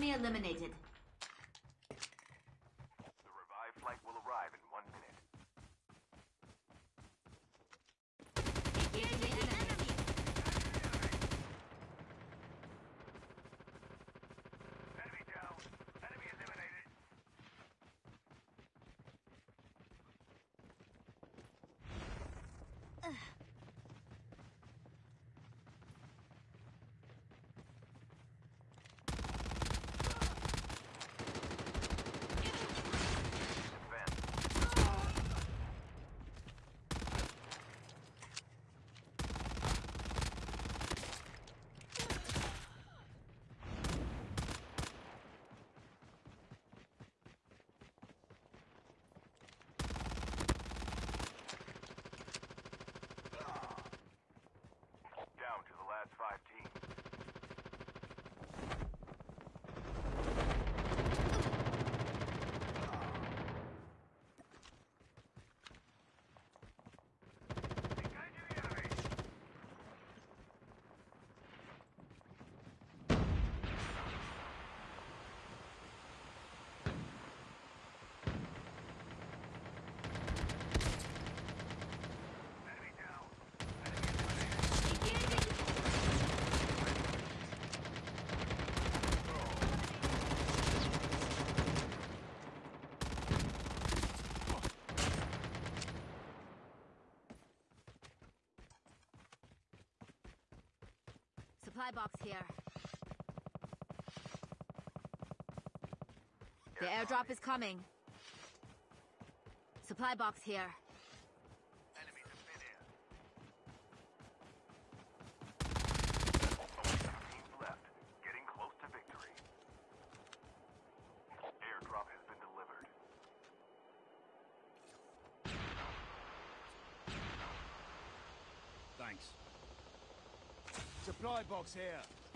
Enemy eliminated. The revived flight will arrive in 1 minute. Engaging the enemy. Enemy down. Enemy eliminated. Down to the last 5 teams. Engaging the enemy. Enemy down. Enemy eliminated. Supply box here. The airdrop is coming. Supply box here. Enemies have been in. Only 2 teams left. Getting close to victory. Airdrop has been delivered. Thanks. Supply box here.